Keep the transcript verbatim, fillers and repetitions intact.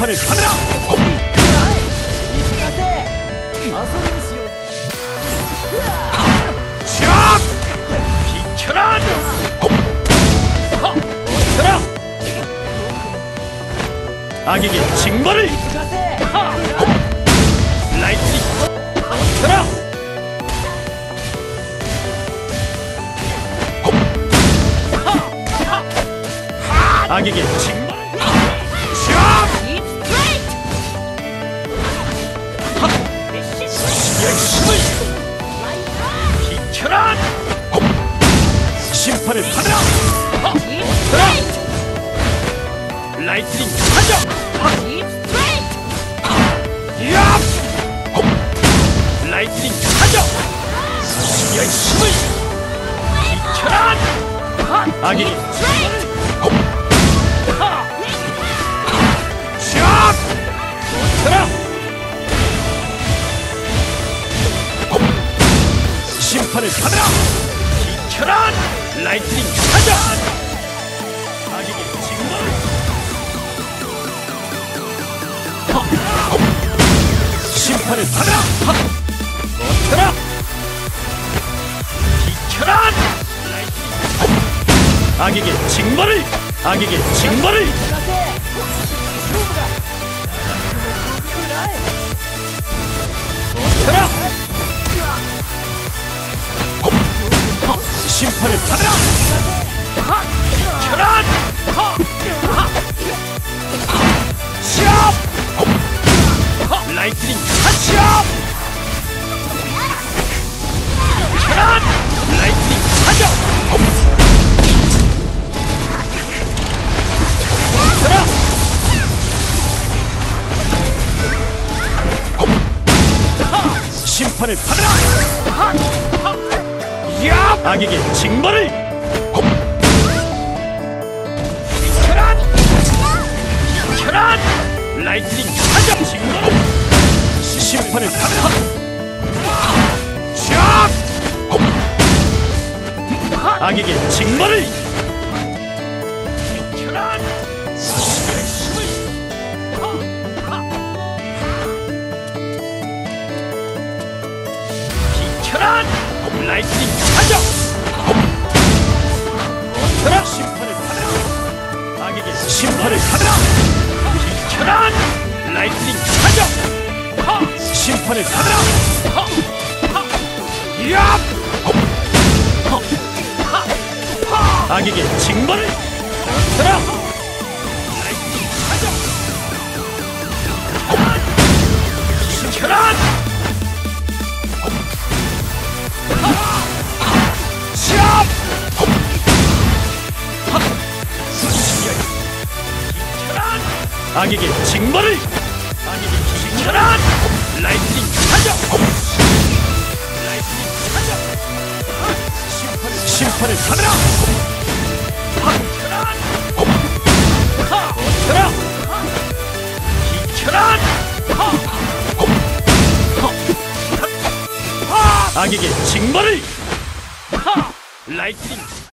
심판을 받으라! 샷! 비켜라! 버텨라! 악에게 징벌을! 라이트닝! 버텨라! 악에게 징벌을! 샷! 열심을! 비켜라! 심판을 받으라! 버텨라! 라이트닝 가져! 라이트닝 가져! 열심을! 비켜라! 악이 샷! 버텨라! 심판을 받으라! 비켜라! 라이트닝 가져! 악에게 징벌을! 심판을 받으라! 버텨라! 비켜라! 악에게 징벌을! 악에게 징벌을! 버텨라! 심판을 받으라! 비켜라! 샷! 라이트닝 샷! 비켜라! 라이트닝 가져! 버텨라! 심판을 받으라! 악에게 징벌을! 비켜라! 비켜라! 라이트닝 가져! 징벌을! 심판을 받으라! 샷! 악에게 징벌을! 비켜라! 비켜라! 라이트닝 가져! 버텨라! 심판을 받으라! 악에게 심판을 받으라! 비켜라! 라이트닝 가져! 심판을 받으라! 야! 악에게 징벌을! 버텨라! 라이트닝 가져! 비켜라! 샷! 비켜라! 악에게 징벌을! 악에게 비켜라! 라이트닝 가져! 라이트닝 가져! 심판을, 심판을 받으라! 비켜라! 버텨라! 비켜라! 악에게 징벌을! 라이트닝